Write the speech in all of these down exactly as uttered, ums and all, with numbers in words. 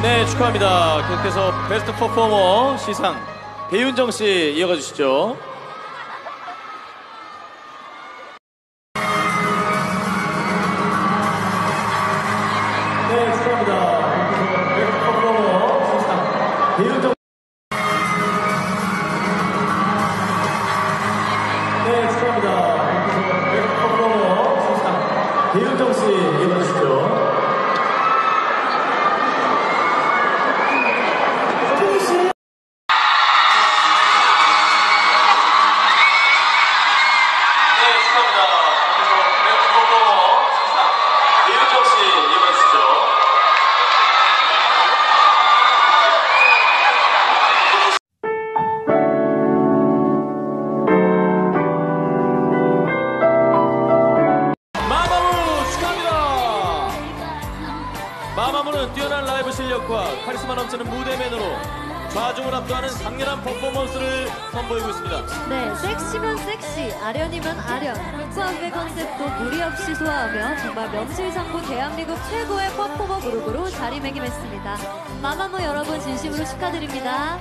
네, 축하합니다. 계속해서 베스트 퍼포머 시상 배윤정 씨 이어가 주시죠. 네, 축하합니다. 계속해서 베스트 퍼포머 시상 배윤정. 네, 축하합니다. 계속해서 베스트 퍼포머 시상 배윤정 씨 이어가 주시죠. 마마무는 뛰어난 라이브 실력과 카리스마 넘치는 무대맨으로 좌중을 압도하는 강렬한 퍼포먼스를 선보이고 있습니다. 네, 섹시면 섹시, 아련이면 아련, 힙합의 컨셉도 무리 없이 소화하며 정말 명실상부 대한민국 최고의 퍼포머 그룹으로 자리매김했습니다. 마마무 여러분 진심으로 축하드립니다.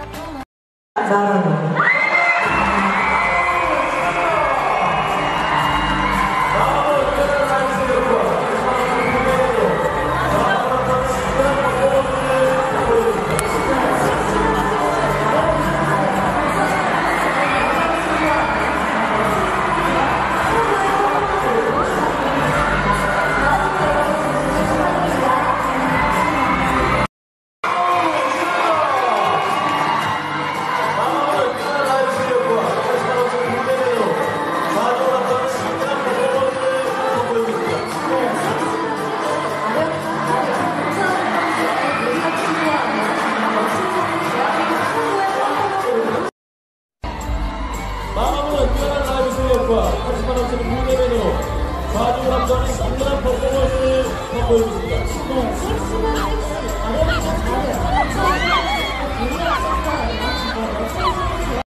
마마무는 뛰어난 라이브 실력과 카리스마 넘치는 무대맨으로 좌중을 압도하는 강렬한 퍼포먼스를 선보이고 있습니다. 네, 섹시면 섹시, 아련이면 아련.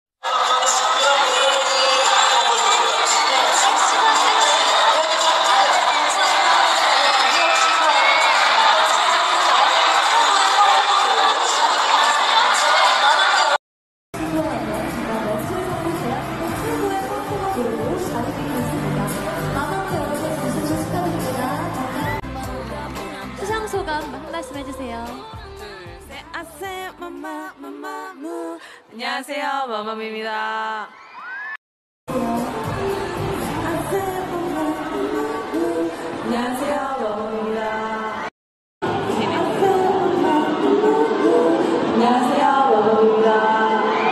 수상 소감 한 말씀 해주세요. 둘, 셋, 아세, 마마, 마마무. 안녕하세요, 마마무입니다. 안녕하세요, 마마무입니다. 안녕하세요, 마마무입니다.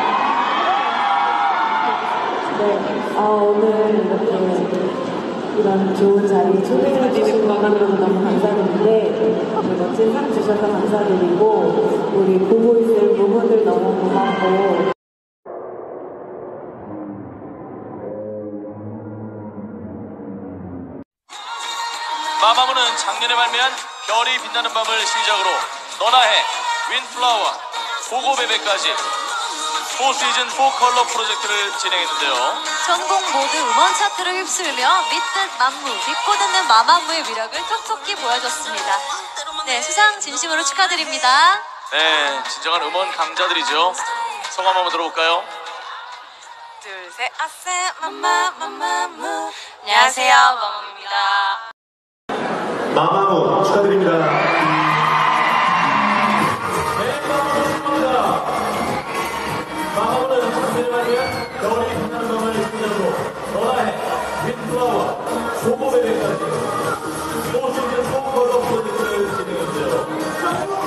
네, 아, 오늘 이렇게 이런 좋은 자리에 초대해 주신 마마무로서 너무 감사드린데 오늘 멋진 상 주셔서 감사드리고 우리 보고 있을 부모들 너무 고맙고 마마무는 작년에 발매한 별이 빛나는 밤을 시작으로 너나 해, 윈플라워, 고고베베까지 사 시즌 사 컬러 프로젝트를 진행했는데요. 전국 모두 음원 차트를 휩쓸며 믿듯 만무, 믿고 듣는 마마무의 위력을 톡톡히 보여줬습니다. 네, 수상 진심으로 축하드립니다. 네, 진정한 음원 강자들이죠. 소감 한번 들어볼까요? 둘, 셋, 아세, 마마, 마마무. 안녕하세요, 마마무입니다. 마마무 축하드립니다. 마마무는 작년에 발매한 별이 빛나는 밤을 시작으로 너나 해, 윈플라워, 고고베베까지 사 시즌 사 컬러 프로젝트를 진행했는데요.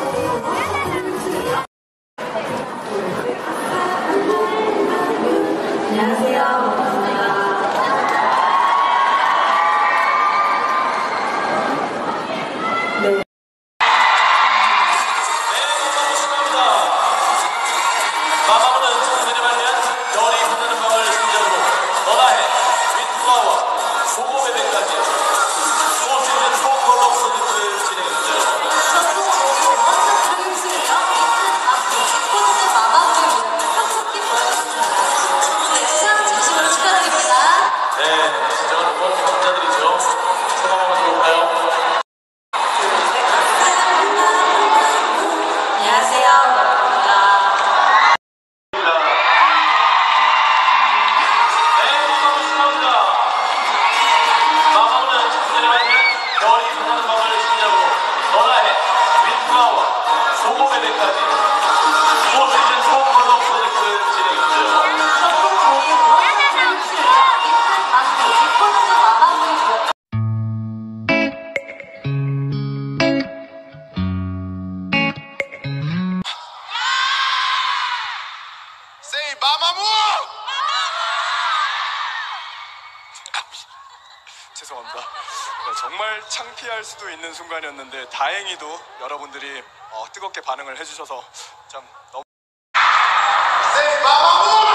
창피할 수도 있는 순간이었는데 다행히도 여러분들이 어, 뜨겁게 반응을 해주셔서 참 너무 Say Mamamoo!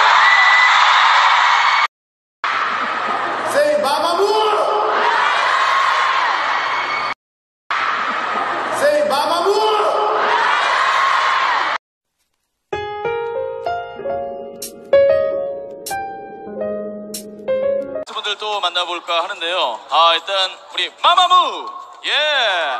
Say Mamamoo! Say Mamamoo! 분들 또 만나볼까 하는데요. 아, 일단 우리 마마무! 예!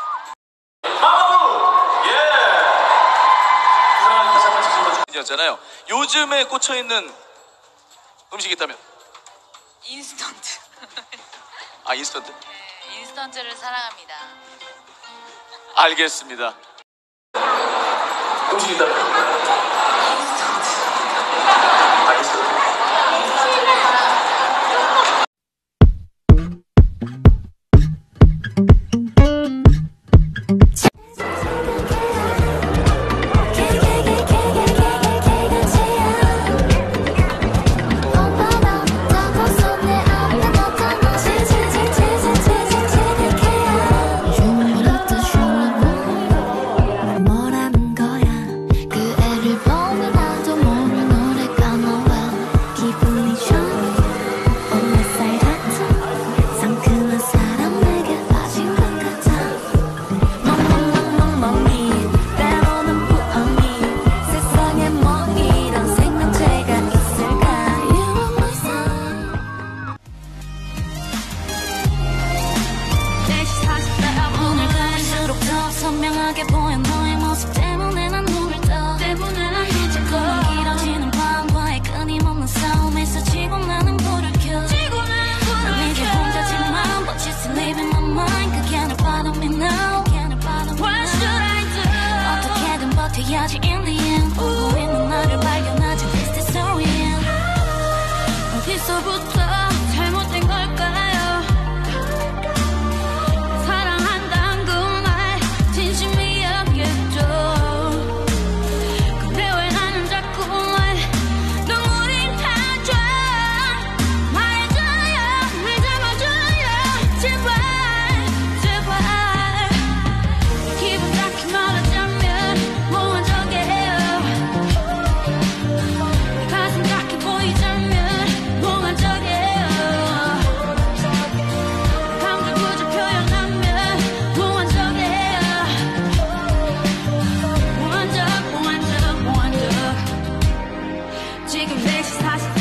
마마무! 예! 그 사람 다시 한번 지금 주셨잖아요. 요즘에 꽂혀있는 음식이 있다면? 인스턴트. 아, 인스턴트? 네, 인스턴트를 사랑합니다. 알겠습니다. 음식이 있다면? 인스턴트. 알겠습니다. 선명하게 보여 너의 모습 때문에 난 눈을 떠 때문에 자꾸만 길어지는 밤과의 끊임없는 싸움에서 지고 나는 불을 켜 난 이제 혼자지만 But you still live in my mind 그게 널 bother me now What should I do 어떻게든 버텨야지 in the end 울고 있는 나를 발견하지 This the story end 어디서부터 잘못된 걸까요 지금 내 시 사십